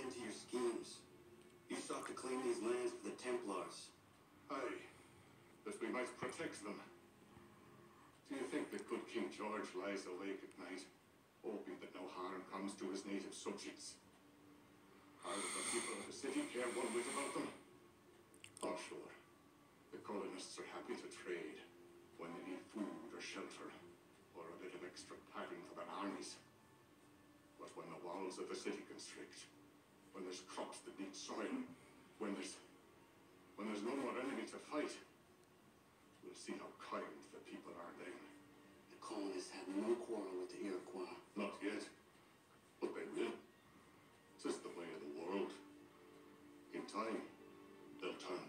into your schemes. You sought to claim these lands for the Templars. Aye, that we might protect them. Do you think that good King George lies awake at night, hoping that no harm comes to his native subjects? How do the people of the city care one whit about them? Oh, sure. The colonists are happy to trade when they need food or shelter, or a bit of extra padding for their armies. But when the walls of the city constrict, when there's crops that need soil, when there's no more enemy to fight, we'll see how kind the people are then. The colonists have no quarrel with the Iroquois. Not yet, but they will. 'Tis the way of the world. In time, they'll turn.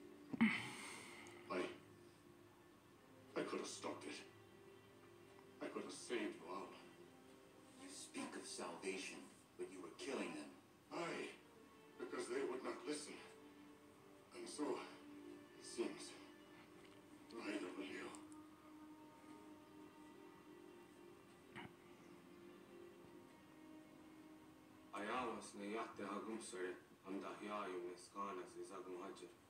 I could have stopped it. I could have saved you all. You speak of salvation, but you were killing them. Aye, because they would not listen. And so, it seems, neither will you. Ayamas ne yatte hagum sare amda hiya yunes kanas isagum hajar.